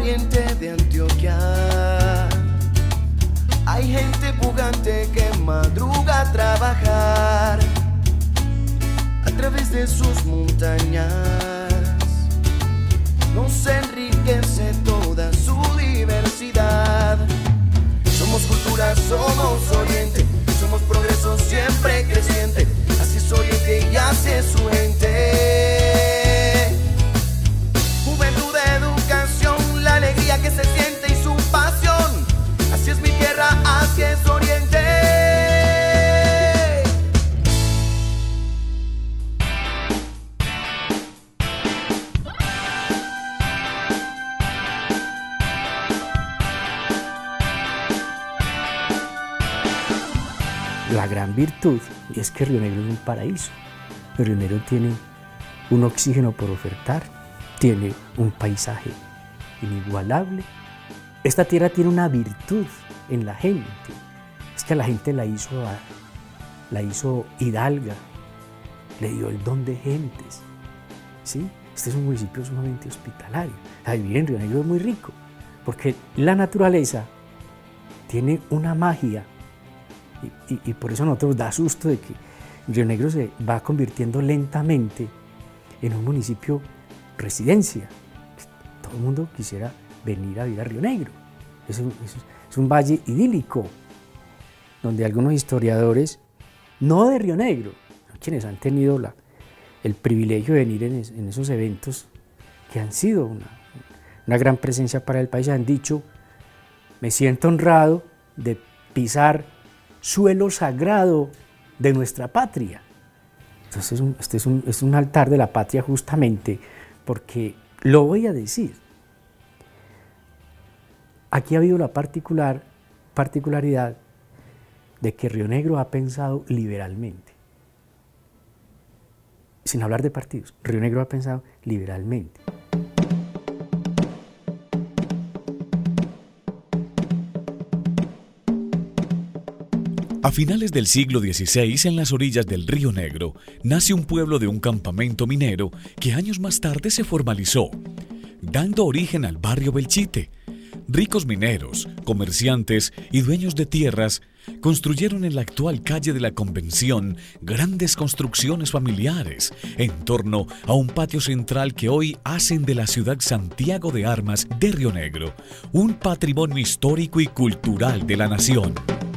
oriente de Antioquia. Hay gente pujante que madruga a trabajar a través de sus montañas. Nos enriquece toda su diversidad. Somos cultura, somos oriente, somos progreso siempre creciente. Así es Oriente y así es su gente. Juventud, educación, la alegría que se siente y su pasión. Así es mi tierra, así es Oriente. La gran virtud es que Río Negro es un paraíso. Río Negro tiene un oxígeno por ofertar, tiene un paisaje inigualable. Esta tierra tiene una virtud en la gente, es que a la gente la hizo hidalga, le dio el don de gentes, ¿sí? Este es un municipio sumamente hospitalario. Vivir en Río Negro es muy rico, porque la naturaleza tiene una magia. Y por eso a nosotros da susto de que Río Negro se va convirtiendo lentamente en un municipio residencia. Todo el mundo quisiera venir a vivir a Río Negro. Es un valle idílico, donde algunos historiadores, no de Río Negro, quienes han tenido el privilegio de venir en esos eventos que han sido una gran presencia para el país, han dicho: me siento honrado de pisar suelo sagrado de nuestra patria. Entonces este es un altar de la patria, justamente porque, lo voy a decir, aquí ha habido la particularidad de que Río Negro ha pensado liberalmente. Sin hablar de partidos, Río Negro ha pensado liberalmente. A finales del siglo XVI, en las orillas del Río Negro, nace un pueblo de un campamento minero que años más tarde se formalizó, dando origen al barrio Belchite. Ricos mineros, comerciantes y dueños de tierras construyeron en la actual calle de la Convención grandes construcciones familiares en torno a un patio central que hoy hacen de la ciudad Santiago de Armas de Río Negro un patrimonio histórico y cultural de la nación.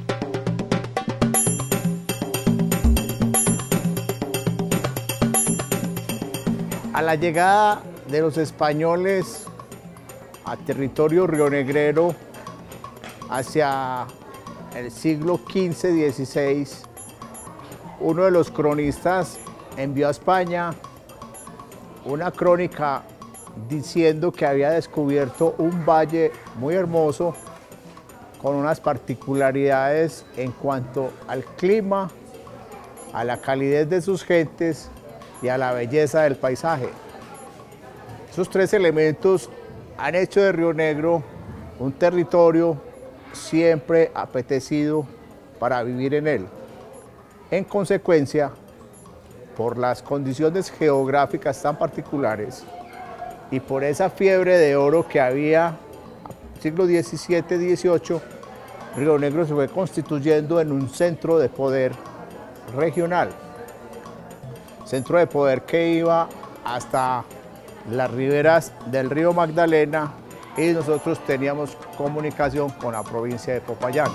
A la llegada de los españoles a territorio rionegrero hacia el siglo XV-XVI, uno de los cronistas envió a España una crónica diciendo que había descubierto un valle muy hermoso con unas particularidades en cuanto al clima, a la calidez de sus gentes y a la belleza del paisaje. Esos tres elementos han hecho de Río Negro un territorio siempre apetecido para vivir en él. En consecuencia, por las condiciones geográficas tan particulares y por esa fiebre de oro que había siglo XVII-XVIII, Río Negro se fue constituyendo en un centro de poder regional. Centro de poder que iba hasta las riberas del río Magdalena, y nosotros teníamos comunicación con la provincia de Popayán.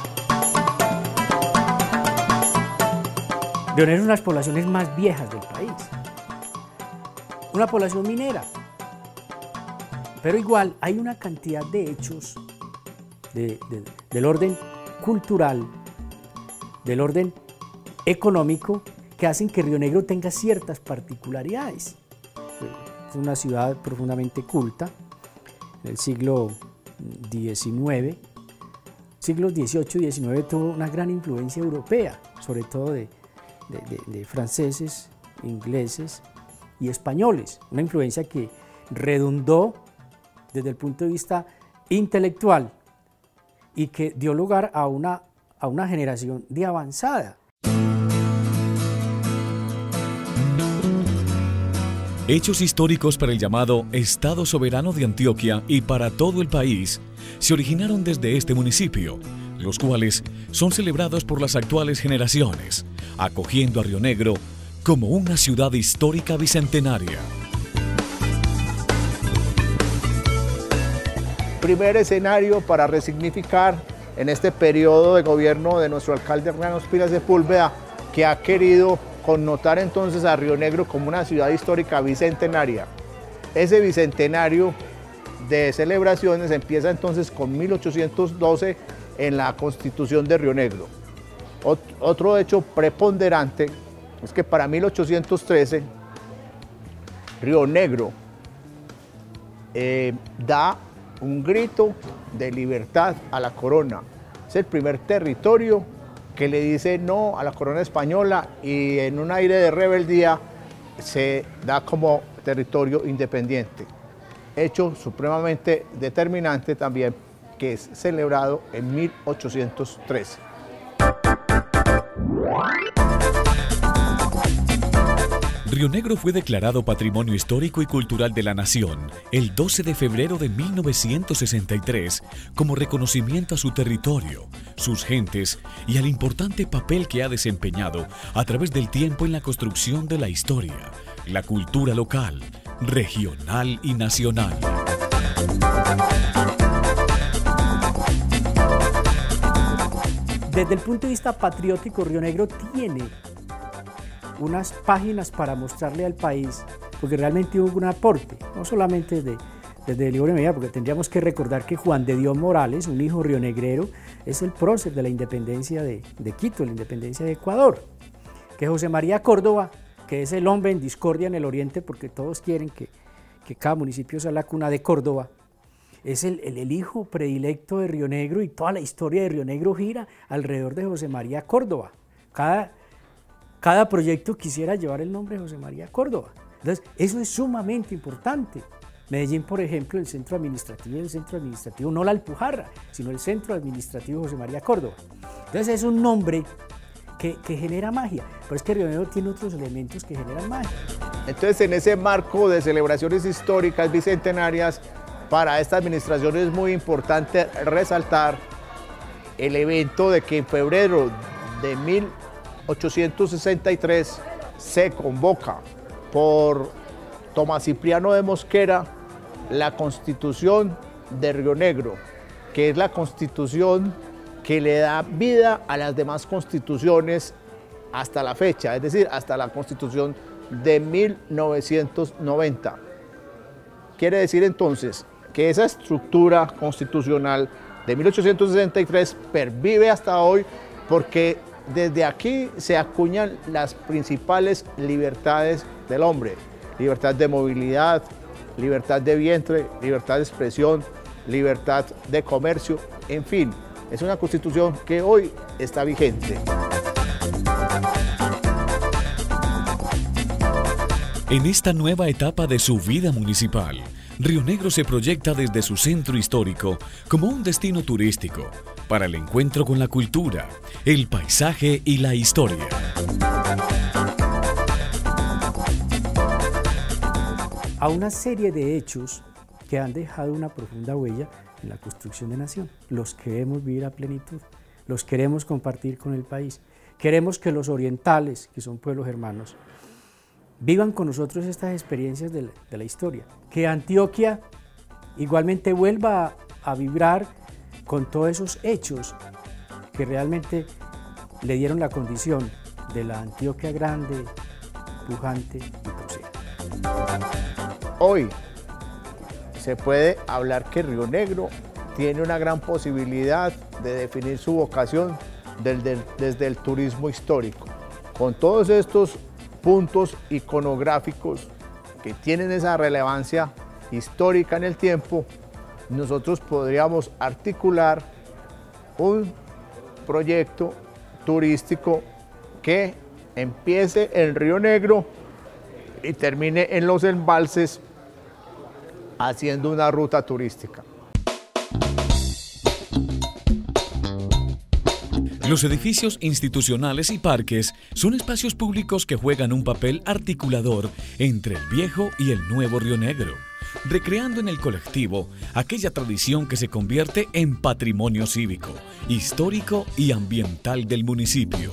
Río Negro es una de las poblaciones más viejas del país, una población minera, pero igual hay una cantidad de hechos del orden cultural, del orden económico, que hacen que Río Negro tenga ciertas particularidades. Es una ciudad profundamente culta. En el siglo XIX, siglos XVIII y XIX tuvo una gran influencia europea, sobre todo de franceses, ingleses y españoles. Una influencia que redundó desde el punto de vista intelectual y que dio lugar a una generación de avanzada. Hechos históricos para el llamado Estado Soberano de Antioquia y para todo el país se originaron desde este municipio, los cuales son celebrados por las actuales generaciones, acogiendo a Río Negro como una ciudad histórica bicentenaria. Primer escenario para resignificar en este periodo de gobierno de nuestro alcalde Hernán Ospina Sepúlveda, que ha querido connotar entonces a Río Negro como una ciudad histórica bicentenaria. Ese bicentenario de celebraciones empieza entonces con 1812 en la Constitución de Río Negro. Otro hecho preponderante es que para 1813 Río Negro da un grito de libertad a la corona. Es el primer territorio que le dice no a la corona española y en un aire de rebeldía se da como territorio independiente. Hecho supremamente determinante también, que es celebrado en 1813. Río Negro fue declarado Patrimonio Histórico y Cultural de la Nación el 12 de febrero de 1963 como reconocimiento a su territorio, sus gentes y al importante papel que ha desempeñado a través del tiempo en la construcción de la historia, la cultura local, regional y nacional. Desde el punto de vista patriótico, Río Negro tiene unas páginas para mostrarle al país, porque realmente hubo un aporte, no solamente desde Libre Medida, porque tendríamos que recordar que Juan de Dios Morales, un hijo rionegrero, es el prócer de la independencia de Quito, la independencia de Ecuador, que José María Córdoba, que es el hombre en discordia en el oriente, porque todos quieren que cada municipio sea la cuna de Córdoba, es el hijo predilecto de Río Negro, y toda la historia de Río Negro gira alrededor de José María Córdoba. Cada proyecto quisiera llevar el nombre de José María Córdoba. Entonces, eso es sumamente importante. Medellín, por ejemplo, el centro administrativo no la Alpujarra, sino el centro administrativo José María Córdoba. Entonces, es un nombre que genera magia, pero es que Río Negro tiene otros elementos que generan magia. Entonces, en ese marco de celebraciones históricas bicentenarias, para esta administración es muy importante resaltar el evento de que en febrero de 1863 se convoca por Tomás Cipriano de Mosquera la Constitución de Río Negro, que es la constitución que le da vida a las demás constituciones hasta la fecha, es decir, hasta la Constitución de 1990. Quiere decir entonces que esa estructura constitucional de 1863 pervive hasta hoy, porque desde aquí se acuñan las principales libertades del hombre: libertad de movilidad, libertad de vientre, libertad de expresión, libertad de comercio, en fin, es una constitución que hoy está vigente. En esta nueva etapa de su vida municipal, Río Negro se proyecta desde su centro histórico como un destino turístico para el encuentro con la cultura, el paisaje y la historia. A una serie de hechos que han dejado una profunda huella en la construcción de nación. Los queremos vivir a plenitud, los queremos compartir con el país. Queremos que los orientales, que son pueblos hermanos, vivan con nosotros estas experiencias de la historia. Que Antioquia igualmente vuelva a vibrar con todos esos hechos que realmente le dieron la condición de la Antioquia grande, pujante y próspera. Hoy se puede hablar que Río Negro tiene una gran posibilidad de definir su vocación desde el turismo histórico. Con todos estos puntos iconográficos que tienen esa relevancia histórica en el tiempo, nosotros podríamos articular un proyecto turístico que empiece en Río Negro y termine en los embalses, haciendo una ruta turística. Los edificios institucionales y parques son espacios públicos que juegan un papel articulador entre el viejo y el nuevo Río Negro, recreando en el colectivo aquella tradición que se convierte en patrimonio cívico, histórico y ambiental del municipio.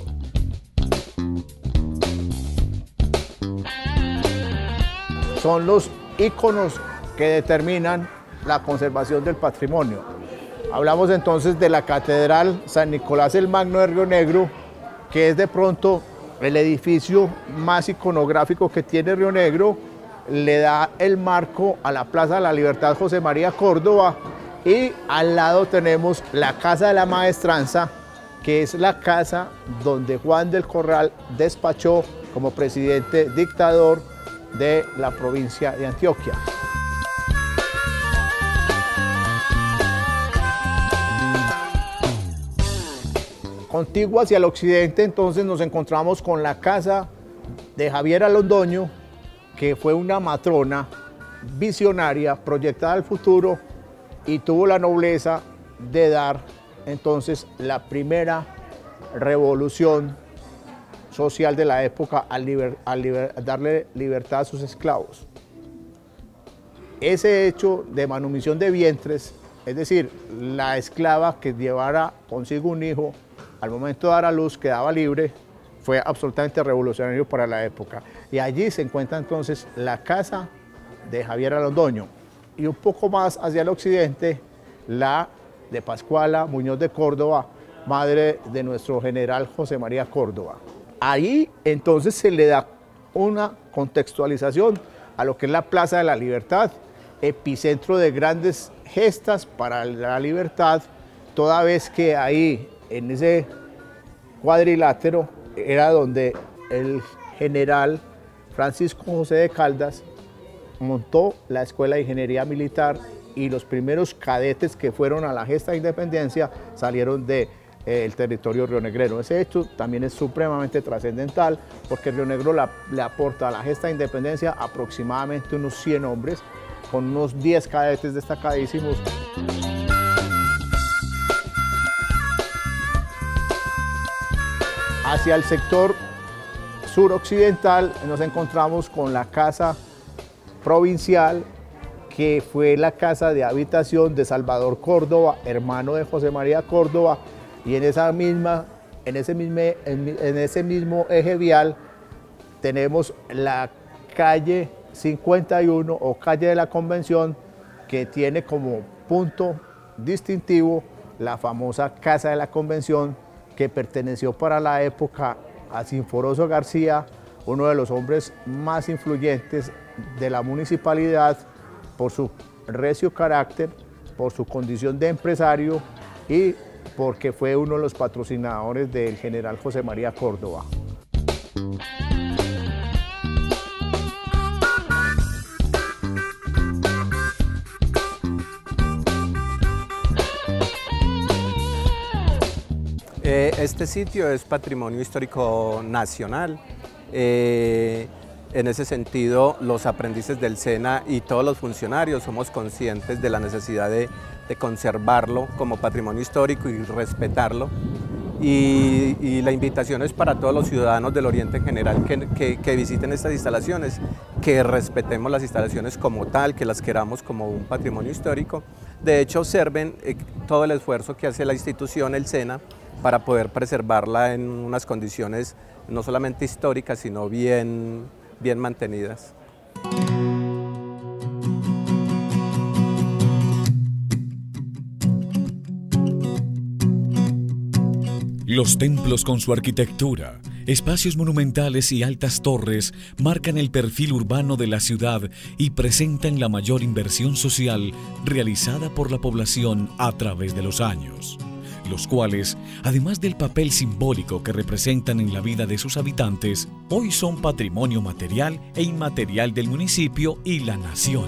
Son los íconos que determinan la conservación del patrimonio. Hablamos entonces de la Catedral San Nicolás el Magno de Río Negro, que es de pronto el edificio más iconográfico que tiene Río Negro, le da el marco a la Plaza de la Libertad José María Córdoba, y al lado tenemos la Casa de la Maestranza, que es la casa donde Juan del Corral despachó como presidente dictador de la provincia de Antioquia. Contiguo hacia el occidente, entonces nos encontramos con la casa de Javiera Londoño, que fue una matrona visionaria, proyectada al futuro, y tuvo la nobleza de dar entonces la primera revolución social de la época al darle libertad a sus esclavos. Ese hecho de manumisión de vientres, es decir, la esclava que llevara consigo un hijo, al momento de dar a luz quedaba libre, fue absolutamente revolucionario para la época. Y allí se encuentra entonces la casa de Javiera Londoño. Y un poco más hacia el occidente, la de Pascuala Muñoz de Córdoba, madre de nuestro general José María Córdoba. Ahí entonces se le da una contextualización a lo que es la Plaza de la Libertad, epicentro de grandes gestas para la libertad, toda vez que ahí, en ese cuadrilátero, era donde el general Francisco José de Caldas montó la Escuela de Ingeniería Militar, y los primeros cadetes que fueron a la gesta de independencia salieron del territorio rionegrero. Ese hecho también es supremamente trascendental, porque Río Negro le aporta a la gesta de independencia aproximadamente unos 100 hombres, con unos 10 cadetes destacadísimos. Hacia el sector suroccidental nos encontramos con la Casa Provincial, que fue la casa de habitación de Salvador Córdoba, hermano de José María Córdoba, y en ese mismo eje vial tenemos la calle 51 o calle de la Convención, que tiene como punto distintivo la famosa Casa de la Convención, que perteneció para la época a Sinforoso García, uno de los hombres más influyentes de la municipalidad, por su recio carácter, por su condición de empresario y porque fue uno de los patrocinadores del general José María Córdoba. Este sitio es patrimonio histórico nacional. En ese sentido, los aprendices del SENA y todos los funcionarios somos conscientes de la necesidad de conservarlo como patrimonio histórico y respetarlo. Y la invitación es para todos los ciudadanos del Oriente en general que visiten estas instalaciones, que respetemos las instalaciones como tal, que las queramos como un patrimonio histórico. De hecho, observen todo el esfuerzo que hace la institución, el SENA, para poder preservarla en unas condiciones no solamente históricas, sino bien mantenidas. Los templos con su arquitectura, espacios monumentales y altas torres marcan el perfil urbano de la ciudad y presentan la mayor inversión social realizada por la población a través de los años, los cuales, además del papel simbólico que representan en la vida de sus habitantes, hoy son patrimonio material e inmaterial del municipio y la nación.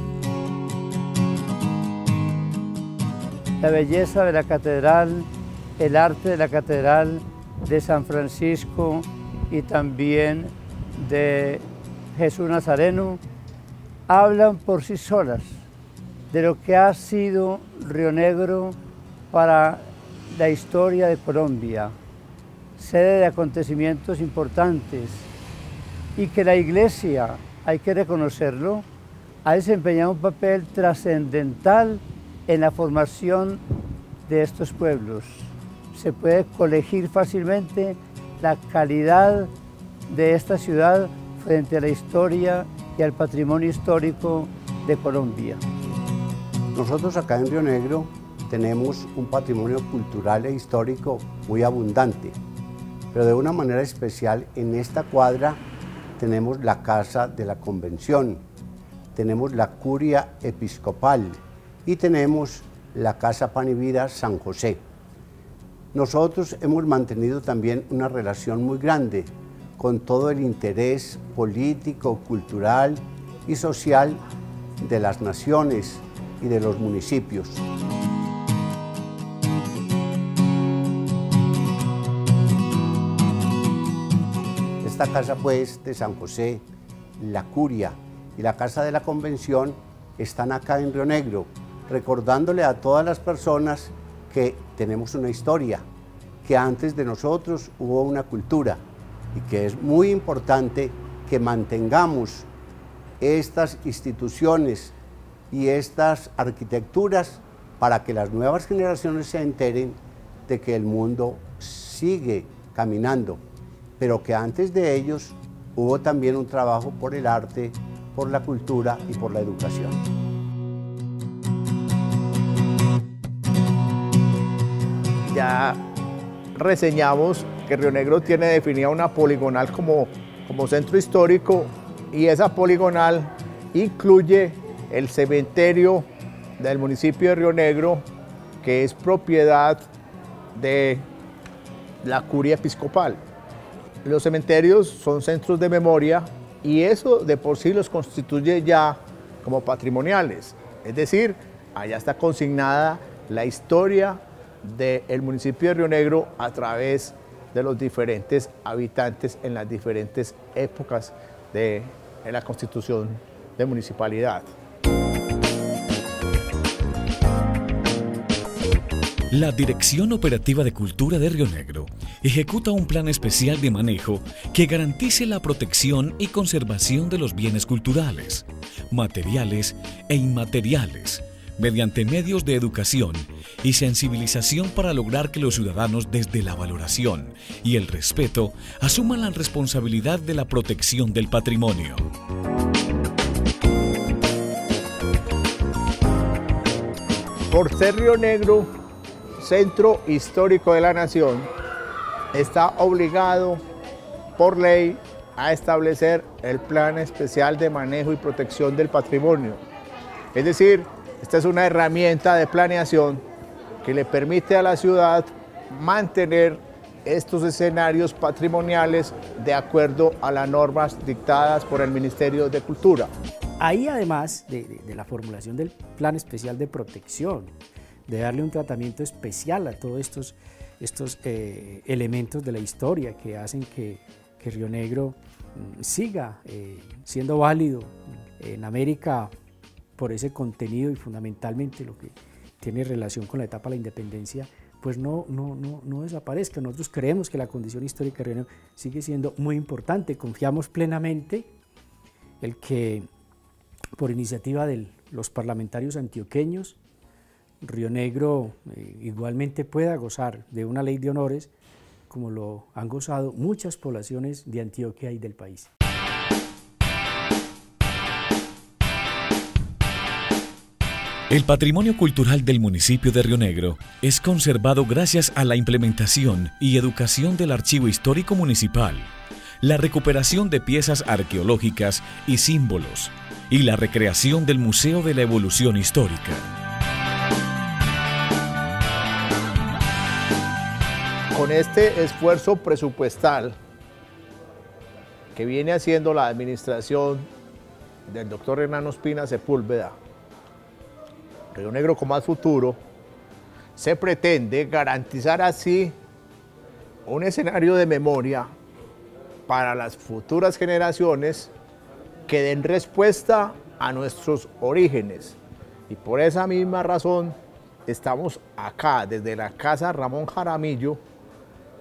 La belleza de la catedral, el arte de la catedral de San Francisco y también de Jesús Nazareno hablan por sí solas de lo que ha sido Río Negro para la historia de Colombia. sede de acontecimientos importantes y que la Iglesia, hay que reconocerlo, ha desempeñado un papel trascendental en la formación de estos pueblos. Se puede colegir fácilmente la calidad de esta ciudad frente a la historia y al patrimonio histórico de Colombia. Nosotros acá en Río Negro tenemos un patrimonio cultural e histórico muy abundante, pero de una manera especial en esta cuadra tenemos la Casa de la Convención, tenemos la Curia Episcopal y tenemos la Casa Pan y Vida San José. Nosotros hemos mantenido también una relación muy grande con todo el interés político, cultural y social de las naciones y de los municipios. Esta casa pues de San José, la Curia y la Casa de la Convención están acá en Río Negro, recordándole a todas las personas que tenemos una historia, que antes de nosotros hubo una cultura y que es muy importante que mantengamos estas instituciones y estas arquitecturas para que las nuevas generaciones se enteren de que el mundo sigue caminando, pero que antes de ellos hubo también un trabajo por el arte, por la cultura y por la educación. Ya reseñamos que Río Negro tiene definida una poligonal como centro histórico, y esa poligonal incluye el cementerio del municipio de Río Negro, que es propiedad de la Curia Episcopal. Los cementerios son centros de memoria y eso de por sí los constituye ya como patrimoniales. Es decir, allá está consignada la historia del municipio de Río Negro a través de los diferentes habitantes en las diferentes épocas de la constitución de municipalidad. La Dirección Operativa de Cultura de Río Negro ejecuta un plan especial de manejo que garantice la protección y conservación de los bienes culturales, materiales e inmateriales, mediante medios de educación y sensibilización para lograr que los ciudadanos, desde la valoración y el respeto, asuman la responsabilidad de la protección del patrimonio. Por ser Río Negro centro histórico de la nación, está obligado por ley a establecer el Plan Especial de Manejo y Protección del Patrimonio. Es decir, esta es una herramienta de planeación que le permite a la ciudad mantener estos escenarios patrimoniales de acuerdo a las normas dictadas por el Ministerio de Cultura. Ahí, además de la formulación del Plan Especial de Protección, de darle un tratamiento especial a todos estos elementos de la historia que hacen que Río Negro siga siendo válido en América por ese contenido y fundamentalmente lo que tiene relación con la etapa de la independencia, pues no desaparezca. Nosotros creemos que la condición histórica de Río Negro sigue siendo muy importante. Confiamos plenamente el que, por iniciativa de los parlamentarios antioqueños, Río Negro igualmente pueda gozar de una ley de honores como lo han gozado muchas poblaciones de Antioquia y del país. El patrimonio cultural del municipio de Río Negro es conservado gracias a la implementación y educación del Archivo Histórico Municipal, la recuperación de piezas arqueológicas y símbolos, y la recreación del Museo de la Evolución Histórica. Con este esfuerzo presupuestal que viene haciendo la administración del doctor Hernán Ospina Sepúlveda, Río Negro con más futuro, se pretende garantizar así un escenario de memoria para las futuras generaciones que den respuesta a nuestros orígenes. Y por esa misma razón estamos acá, desde la Casa Ramón Jaramillo,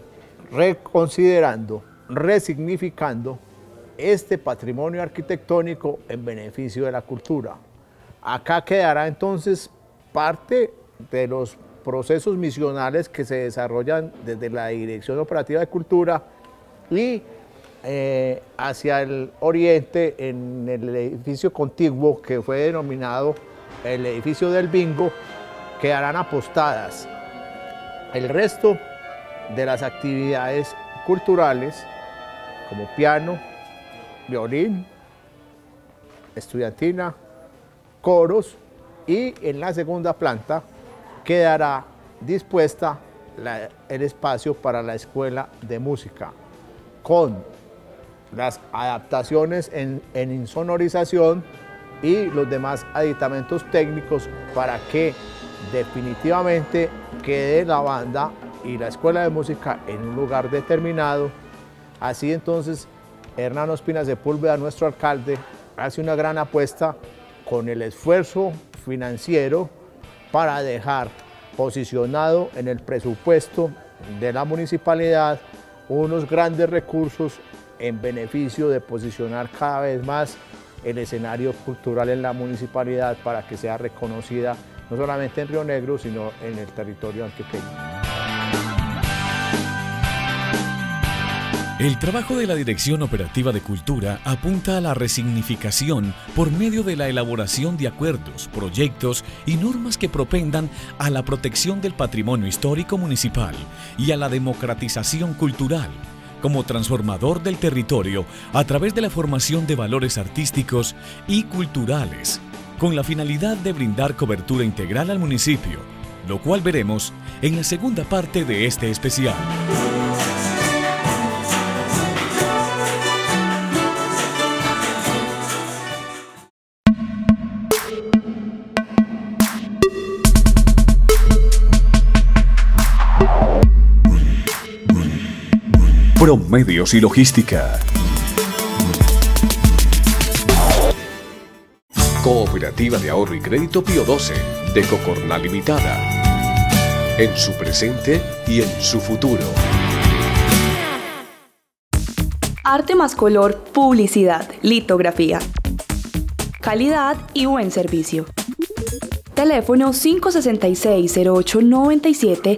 reconsiderando, resignificando este patrimonio arquitectónico en beneficio de la cultura. Acá quedará entonces parte de los procesos misionales que se desarrollan desde la Dirección Operativa de Cultura y hacia el oriente, en el edificio contiguo que fue denominado el edificio del bingo, quedarán apostadas el resto de las actividades culturales como piano, violín, estudiantina, coros, y en la segunda planta quedará dispuesta el espacio para la escuela de música, con las adaptaciones en insonorización y los demás aditamentos técnicos para que definitivamente quede la banda y la escuela de música en un lugar determinado. Así entonces, Hernán Ospina Sepúlveda, nuestro alcalde, hace una gran apuesta con el esfuerzo financiero para dejar posicionado en el presupuesto de la municipalidad unos grandes recursos en beneficio de posicionar cada vez más el escenario cultural en la municipalidad para que sea reconocida no solamente en Río Negro, sino en el territorio antioqueño. El trabajo de la Dirección Operativa de Cultura apunta a la resignificación por medio de la elaboración de acuerdos, proyectos y normas que propendan a la protección del patrimonio histórico municipal y a la democratización cultural, como transformador del territorio a través de la formación de valores artísticos y culturales, con la finalidad de brindar cobertura integral al municipio, lo cual veremos en la segunda parte de este especial. Promedios y logística. Cooperativa de Ahorro y Crédito Pío XII de Cocorná Limitada. En su presente y en su futuro. Arte más color, publicidad, litografía. Calidad y buen servicio. Teléfono 566-0897,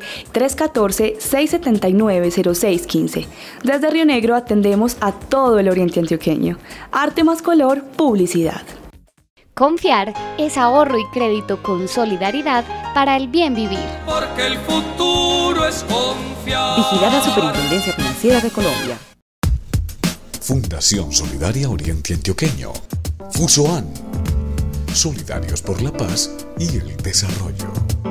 314-679-0615. Desde Río Negro atendemos a todo el oriente antioqueño. Arte más color, publicidad. Confiar es ahorro y crédito con solidaridad para el bien vivir. Porque el futuro es confiar. Vigilada Superintendencia Financiera de Colombia. Fundación Solidaria Oriente Antioqueño. FUSOAN. Solidarios por la paz y el desarrollo.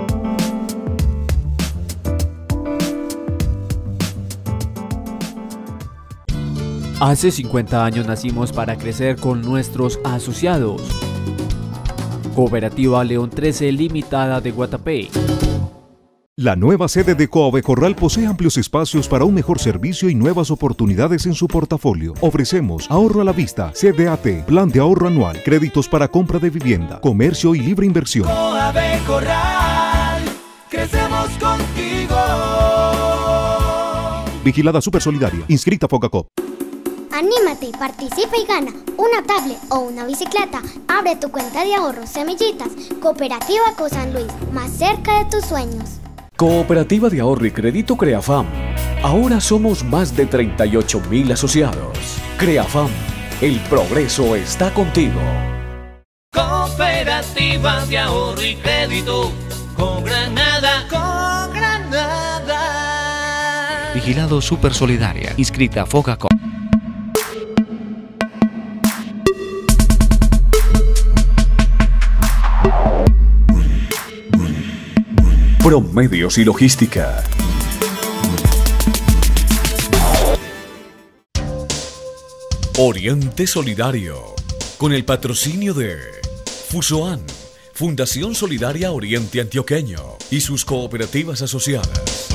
Hace 50 años nacimos para crecer con nuestros asociados. Cooperativa León 13 Limitada de Guatapé. La nueva sede de Coave Corral posee amplios espacios para un mejor servicio y nuevas oportunidades en su portafolio. Ofrecemos ahorro a la vista, CDAT, plan de ahorro anual, créditos para compra de vivienda, comercio y libre inversión. Coave Corral, crecemos contigo. Vigilada Supersolidaria, inscrita Fogacop. Anímate, participa y gana una tablet o una bicicleta. Abre tu cuenta de ahorros Semillitas. Cooperativa San Luis, más cerca de tus sueños. Cooperativa de Ahorro y Crédito Creafam. Ahora somos más de 38.000 asociados. Creafam, el progreso está contigo. Cooperativa de Ahorro y Crédito con Granada. Vigilado Supersolidaria, inscrita Fogacop. Promedios y logística. Oriente Solidario, con el patrocinio de FUSOAN, Fundación Solidaria Oriente Antioqueño y sus cooperativas asociadas.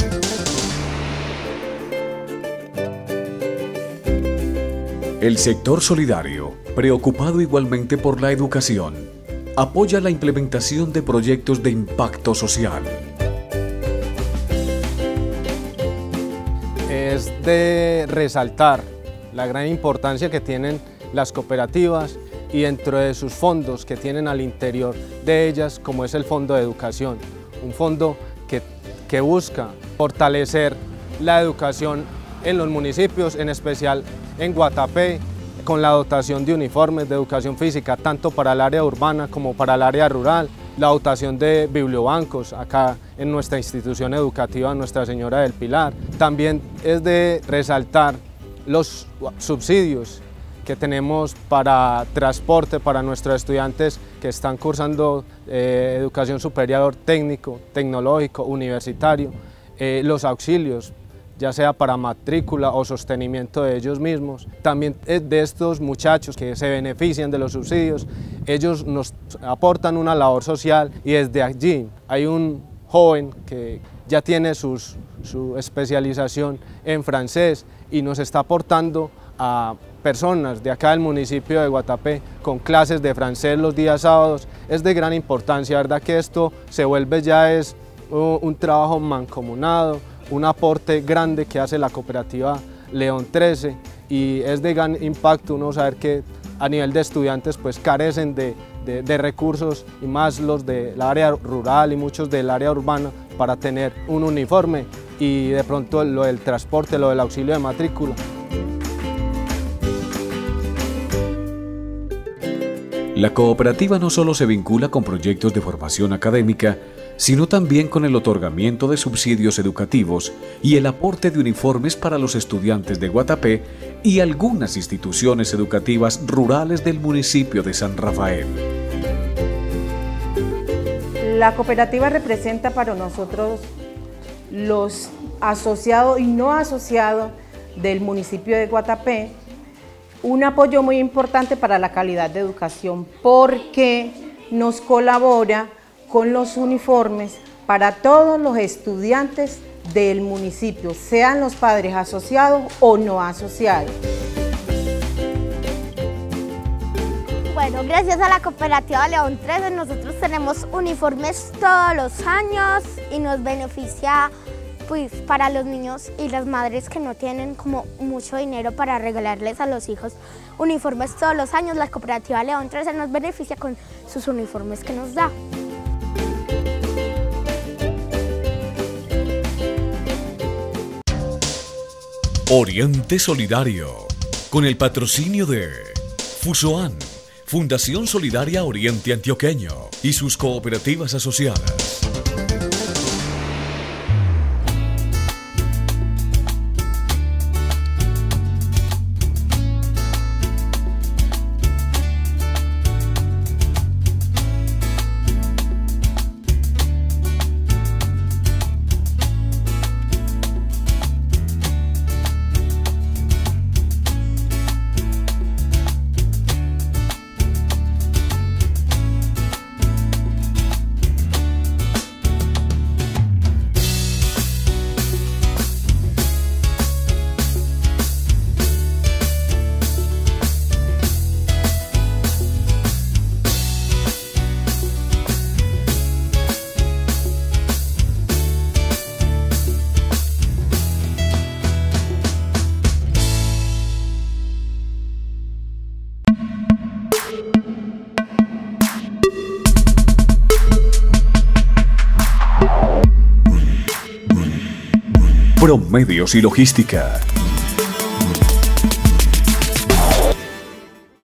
El sector solidario, preocupado igualmente por la educación, apoya la implementación de proyectos de impacto social. es de resaltar la gran importancia que tienen las cooperativas y dentro de sus fondos que tienen al interior de ellas, como es el Fondo de Educación, un fondo que busca fortalecer la educación en los municipios, en especial en Guatapé, con la dotación de uniformes de educación física, tanto para el área urbana como para el área rural, la dotación de bibliobancos acá en nuestra institución educativa Nuestra Señora del Pilar. También es de resaltar los subsidios que tenemos para transporte para nuestros estudiantes que están cursando educación superior técnico, tecnológico, universitario, los auxilios, ya sea para matrícula o sostenimiento de ellos mismos. También de estos muchachos que se benefician de los subsidios, ellos nos aportan una labor social y desde allí hay un joven que ya tiene su especialización en francés y nos está aportando a personas de acá del municipio de Guatapé con clases de francés los días sábados. Es de gran importancia, ¿verdad? Que esto se vuelve ya es un trabajo mancomunado, un aporte grande que hace la cooperativa León 13 y es de gran impacto uno saber que a nivel de estudiantes pues carecen de recursos y más los del área rural y muchos del área urbana para tener un uniforme y de pronto lo del transporte, lo del auxilio de matrícula. La cooperativa no solo se vincula con proyectos de formación académica, sino también con el otorgamiento de subsidios educativos y el aporte de uniformes para los estudiantes de Guatapé y algunas instituciones educativas rurales del municipio de San Rafael. La cooperativa representa para nosotros los asociados y no asociados del municipio de Guatapé un apoyo muy importante para la calidad de educación porque nos colabora con los uniformes para todos los estudiantes del municipio, sean los padres asociados o no asociados. Bueno, gracias a la cooperativa León 13 nosotros tenemos uniformes todos los años y nos beneficia pues para los niños y las madres que no tienen como mucho dinero para regalarles a los hijos uniformes todos los años. La cooperativa León 13 nos beneficia con sus uniformes que nos da. Oriente Solidario, con el patrocinio de Fusoan, Fundación Solidaria Oriente Antioqueño y sus cooperativas asociadas. Promedios y Logística,